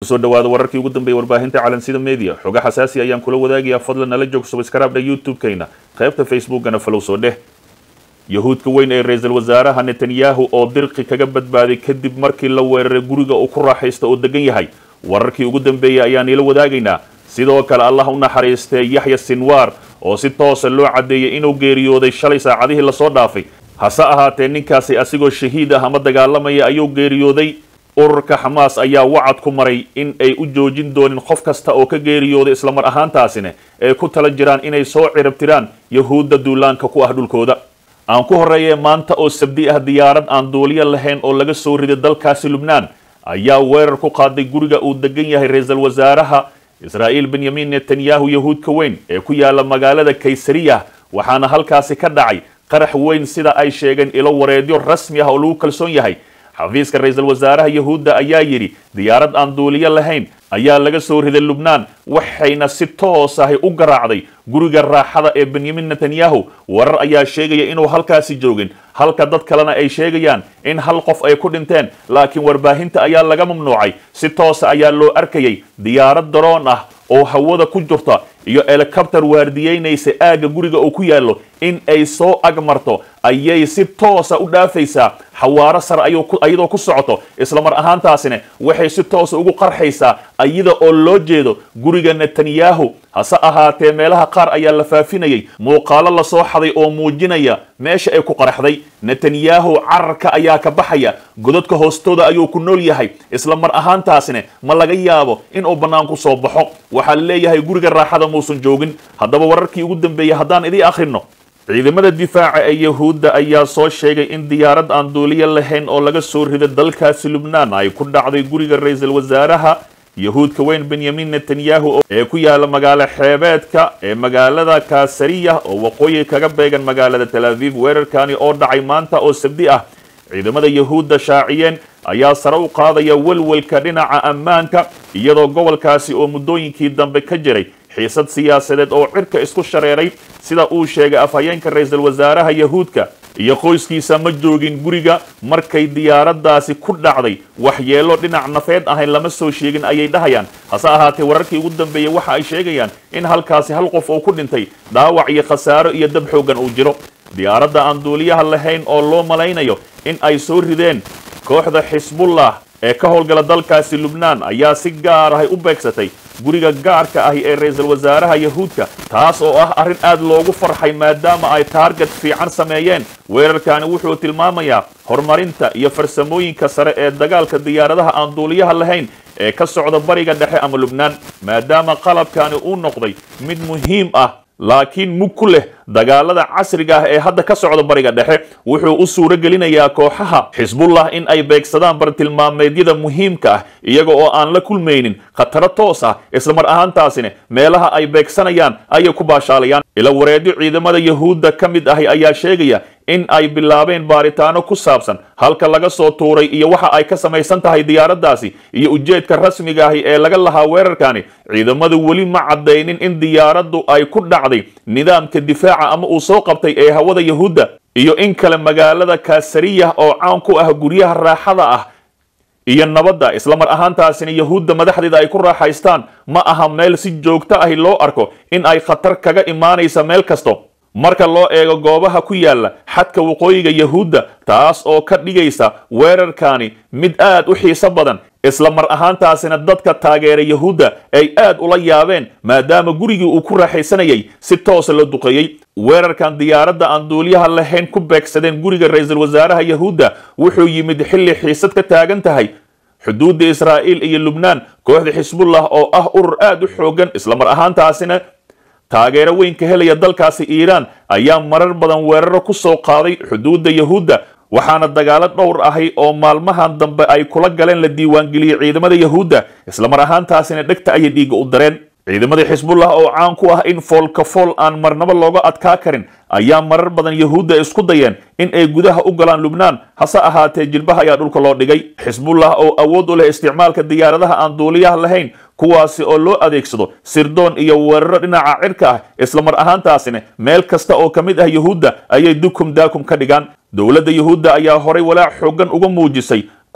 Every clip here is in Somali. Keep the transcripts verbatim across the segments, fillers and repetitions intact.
kusoo dhawaada wararkii ugu dambeeyay warbaahinta calansida media xoga xasaasi ayaan kula wadaagayaa fadlan nala joog subscribe YouTube-keena qaybta Facebook-gana follow soo dheh yahuudka weyn ee ra'iisul wasaaraha Netanyahu oo dirqi kaga badbaaday kadib markii la weeraray guriga uu ku raaxaysto oo degan yahay wararkii ugu dambeeyay ayaan ila wadaagaynaa sidoo kale Allah u naxariistay Yahya Sinwar oo si toos ah loo cadeeyay inuu geeriyooday shalay saacadihii la soo dhaafay hase ahaatee ninkaasi asigoo shahiid ah ama dagaalamaya ayuu geeriyooday ururka Hamas ayaa wacad ku maray in ay u joojin doonin qof kasta oo ka geeriyooday isla mar ahaantaasina ay ku tala jiraan inay soo ciribtiraan yahuudda duulaanka ku ah dhulkooda aan ku horeeyay maanta oo sabti ah diyaarad aan duuliye lahayn oo laga soo riday dalkaasi Lubnaan ayaa weerar ku qaaday guriga uu degan yahay ra'iisul wasaaraha Israa'iil Benjamin Netanyahu yahuudka weyn ee ku yaala magaalada Kaysariya waxaana halkaasi ka dhacay qarax weyn sida ay sheegeen ilo wareedyo rasmi ah oo lagu kalsoon yahay xafiiska ra'iisul wasaaraha yahuudda ayaa yiri diyaarad aan duuliye lahayn ayaa laga soo riday Lubnaan waxayna si toos ah u garaacday guriga raaxada ee Benjamin Netanyahu warar ayaa sheegaya inuu halkaasi joogin halka dad kalena ay sheegayaan in hal qof ay ku dhinteen laakiin warbaahinta ayaa laga mamnuucay si toos ah ayaa loo arkayay diyaarad drone ah oo hawada ku jirta iyo helicopter waardiyeynaysa aaga guriga uu ku yaalo in ay soo agmarto ayay si toos ah u dhaafaysaa xawaaro sare ayadoo ku socoto isla mar ahaantaasina waxay si toos ugu qarxaysaa ayada oo loo jeedo guriga Netanyahu hase ahaatee meelaha qaar ayaa la faafinayay muuqaalo la soo xaday oo muujinaya meesha ay ku qarxday Netanyahu cararka ayaa ka baxaya godadka hoostooda ayuu ku nool yahay isla mar ahaantaasina ma laga yaabo in uu banaanku soo baxo waxa la leeyahay guriga raaxada muusan joogin haddaba wararkii ugu dambeeyay haddaan idin akhrino ciidamada difaaca ee yahuudda ayaa soo sheegay in diyaarad aan duuliye lahayn oo laga soo riday dalkaasi Lubnaan ay ku dhacday guriga ra'iisul wasaaraha yahuudka weyn Benjamin Netanyahu ee ku yaala magaalo xeebeedka ee magaalada Kaysariya oo waqooyi kaga beegan magaalada Tel Aviv weerarkani oo dhacay maanta oo sabti ah ciidamada yahuudda shaaciyeen ayaa sare u qaadaya walwalka dhinaca ammaanka iyadoo gobolkaasi oo muddooyinkii dambe ka jiray xiisad siyaasadeed oo cirka isku shareeray sida uu sheegay afhayeenka ra'iisul wasaaraha yahuudka iyo qoyskiisa ma joogin guriga markay diyaaradaasi ku dhacday waxyeelo dhinac nafeed ahayn lama soo sheegin ayay dhahayaan hase ahaatee wararkii ugu dambeeyay waxa ay sheegayaan in halkaasi hal qof oo ku dhintay dhaawac iyo khasaaro iyo dab xoogan uu jiro diyaaradda aan duuliyaha lahayn oo loo malaynayo in ay soo rideen kooxda Xisbullah ee ka howlgala dalkaasi Lubnaan ayaa si gaar ah u beegsatay guriga gaarka ah ee ra'iisul wasaaraha yahuudka taas oo ah arrin aad loogu farxay maadaama ay target fiican sameeyeen weerarkani wuxuu tilmaamayaa horumarinta iyo farsamooyinka sare ee dagaalka diyaaradaha aan duuliyaha lahayn ee ka socda bariga dhexe ama Lubnaan maadaama qalabkani uu noqday mid muhiim ah laakiin mug ku leh dagaalada casriga ah ee hadda ka socda bariga dhexe wuxuu u suuro gelinayaa kooxaha Xisbullah in ay beegsadaan bartilmaameedyada muhiimka ah iyaga oo aan la kulmaynin khataro toos ah isla mar ahaantaasina meelaha ay beegsanayaan ayay ku baashaalayaan ila wareedyo ciidamada yahuudda ka mid ah ayaa sheegaya in ay bilaabeen baaritaano ku saabsan halka laga soo tuuray iyo waxa ay ka samaysan tahay diyaaraddaasi iyo ujeedka rasmiga ah ee laga lahaa weerarkani ciidamadu weli ma cadeynin in diyaaraddu ay ku dhacday nidaamka difaaca ama uu soo qabtay ee hawada yahuudda iyo in kale magaalada Kaysariya oo caan ku ah guryaha raaxada ah iyo nabadda isla mar ahaantaasina yahuudda madaxdeeda ay ku raaxaystaan ma aha meel si joogto ah loo arko in ay khatar kaga imaanaysa meel kasto marka loo eego goobaha ku yaala xadka waqooyiga yahuudda taas oo ka dhigaysa weerarkani mid aad u xiiso badan isla mar ahaantaasina dadka taageera yahuudda ay aad ula yaabeen maadaama gurigii uu ku raaxaysanayay si toos loo duqeeyay weerarkan diyaaradda aan duuliyaha lahayn ku beegsadeen guriga ra'iisul wasaaraha yahuudda wuxuu yimid xilli xiisad ka taagan tahay xuduudda Israa'iil iyo Lubnaan kooxda Xisbullah oo ah urur aad u xoogan isla mar ahaantaasina taageero weyn ka helaya dalkaasi Iiraan ayaa marar badan weeraro ku soo qaaday xuduudda yahuudda waxaana dagaalo dhowr ahay oo maalmahan dambe ay kula galeen la diiwaan geliyay ciidamada yahuudda isla mar ahaantaasina dhagta ay dhiig u dareen ciidamada Xisbullah oo caan ku ah in foolka fool aan marnaba looga adkaa karin ayaa marar badan yahuudda isku dayeen in ay gudaha u galaan Lubnaan hase ahaatee jilbaha ayaa dhulka loo dhigay Xisbullah oo awood u leh isticmaalka diyaaradaha aan duuliyaha lahayn kuwaasi oo loo adeegsado sirdoon iyo weeraro dhinaca cirka ah isla mar ahaantaasina meel kasta oo kamid ah yahuudda ayay dukum daakum ka dhigaan dawladda yahuudda ayaa horay walaac xoogan uga muujisay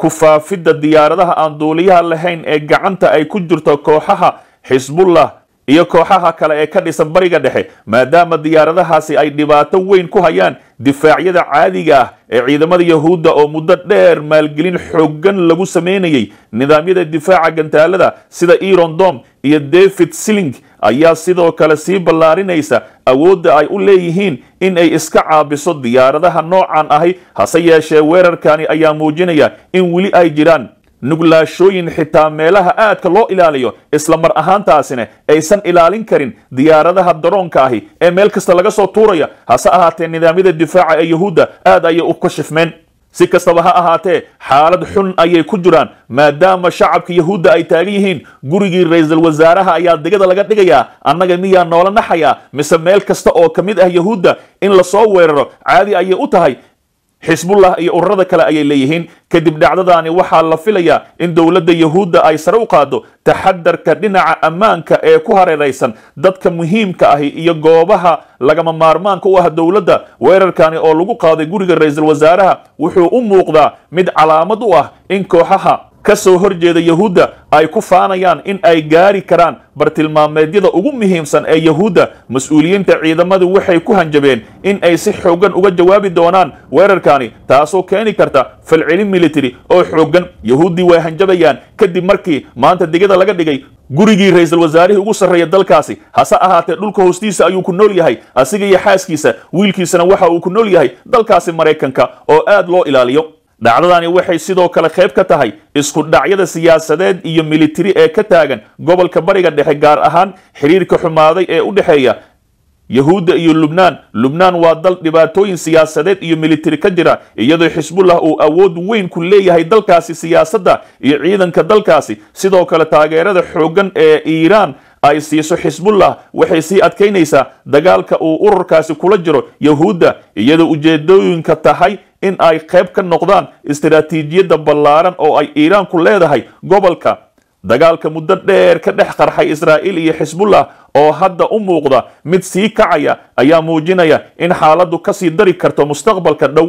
kufaafidda diyaaradaha aan duuliyaha lahayn ee gacanta ay ku jirto kooxaha xisbullah iyo kooxaha kale ee ka dhisan bariga dhexe maadaama diyaaradahaasi ay dhibaato weyn ku hayaan difaacyada caadiga ah ee ciidamada yahuudda oo muddo dheer maalgelin xooggan lagu sameynayay nidaamyada difaaca gantaalada sida Iron Dome iyo David Sling ayaa sidoo kale sii ballaarinaysa awoodda ay u leeyihiin in ay iska caabiso diyaaradaha noocan ahi hase yeeshee weerarkani ayaa muujinaya in weli ay jiraan nuglaashooyin xitaa meelaha aadka loo ilaaliyo isla mar ahaantaasina aysan ilaalin karin diyaaradaha daroonka ahi ee meel kasta laga soo tuuraya hase ahaatee nidaamyada difaaca ee yahuudda aad ayay u kashifmeen si kastaba ha ahaatee xaalad xun ayay ku jiraan maadaama shacabka yahuudda ay taagan yihiin gurigii ra'iisul wasaaraha ayaa degada laga dhigayaa annaga miyaa noola naxayaa mise meel kasta oo ka mid ah yahuudda in la soo weeraro caadi ayay u tahay xisbullah iyo ururada kale ayay leeyihiin kadib dhacdadaani waxaa la filayaa in dowladda yahuudda ay sare u qaado taxadarka dhinaca ammaanka ee ku hareeraysan dadka muhiimka ahi iyo goobaha lagama maarmaanka u ah dowladda weerarkani oo lagu qaaday guriga ra'iisul wasaaraha wuxuu u muuqdaa mid calaamad u ah in kooxaha ka soo horjeeda yahuudda ay ku faanayaan in ay gaari karaan bartilmaameedyada ugu muhiimsan ee yahuudda mas'uuliyiinta ciidamadu waxay ku hanjabeen in ay si xooggan uga jawaabi doonaan weerarkani taasoo keeni karta falcelin military oo xooggan yahuuddii way hanjabayaan kadib markii maanta digada laga dhigay gurigii ra'iisul wasaarihii ugu sarreeya dalkaasi hase ahaatee dhulka hoostiisa ayuu ku nool yahay asiga iyo xaaskiisa wiilkiisana waxa uu ku nool yahay dalkaasi Mareykanka oo aad loo ilaaliyo dhacdadani waxay sidoo kale qayb ka tahay isku dhacyada siyaasadeed iyo military ee ka taagan gobolka bariga dhexe gaar ahaan xiriirka xumaaday ee u dhaxeeya yahuudda iyo lubnaan lubnaan waa dal dhibaatooyin siyaasadeed iyo military ka jira iyadoo xisbullah uu awood weyn ku leeyahay dalkaasi siyaasadda iyo ciidanka dalkaasi sidoo kale taageerada xooggan ee Iiraan ay siiso xisbullah waxay sii adkeynaysaa dagaalka uu ururkaasi kula jiro yahuudda iyadoo ujeedooyinka tahay in ay qayb ka noqdaan istiraatiijiyadda ballaaran oo ay Iiraan ku leedahay gobolka dagaalka muddo dheer ka dhex qarxay Israa'iil iyo xisbullah oo hadda u muuqda mid sii kacaya ayaa muujinaya in xaaladdu ka sii dari karto mustaqbalka dhow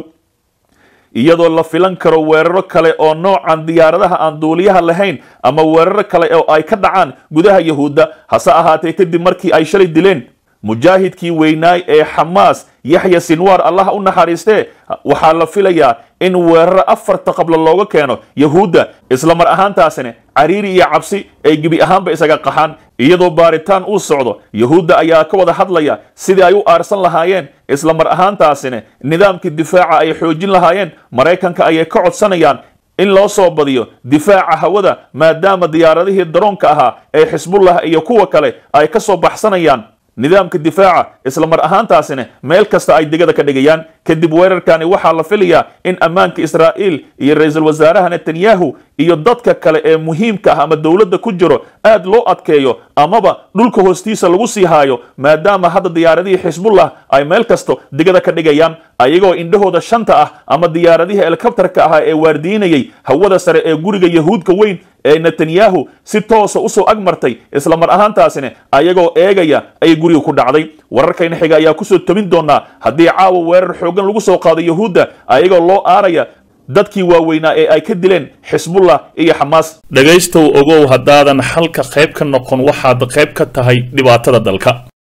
iyadoo la filan karo weeraro kale oo noocan diyaaradaha aan duuliyaha lahayn ama weeraro kale oo ay ka dhacaan gudaha yahuudda hase ahaatee kadib markii ay shalay dileen mujaahidkii weynaay ee Xamaas Yaxya Sinwar Allah u naxariistee waxaa la filayaa in weeraro afarta qabla looga keeno yahuudda isla mar ahaantaasina cariiri iyo cabsi ay gibi ahaanba isaga qaxaan iyadoo baaritaan uu socdo yahuudda ayaa ka wada hadlaya sidii ay u aarsan lahaayeen isla mar ahaantaasina nidaamkii difaaca ay xoojin lahaayeen Mareykanka ayay ka codsanayaan in loo soo badiyo difaaca hawada maadaama diyaaradihii daroonka ahaa ee xisbullah iyo kuwa kale ay ka soo baxsanayaan nidaamka difaaca isla mar ahaantaasina meel kasta ay digada ka dhigayaan kadib weerarkani waxaa la filayaa in ammaanka Israa'iil iyo ra'iisul wasaaraha Netanyahu iyo dadka kale ee muhiimka ah ama dawladda ku jiro aad loo adkeeyo amaba dhulka hoostiisa lagu sii haayo maadaama hadda diyaaradihii xisbullah ay meel kasto digada ka dhigayaan ayagoo indhahooda shanta ah ama diyaaradihii helikobtarka ah ee waardiinayay hawada sare ee guriga yahuudka weyn ee Netanyahu si toos ah u soo agmartay isla mar ahaantaasina ayagoo eegaya ay guriga ku dhacday wararkayna xiga ayaa ku soo tabin doona hadii caawa weerar xoogan lagu soo qaado yahuudda ayagoo loo aaraya dadkii waaweynaa ee ay ka dileen xisbullah iyo Xamaas dhagaystow ogow hadaadan halka qayb ka noqon waxaad qayb ka tahay dhibaatada dalka.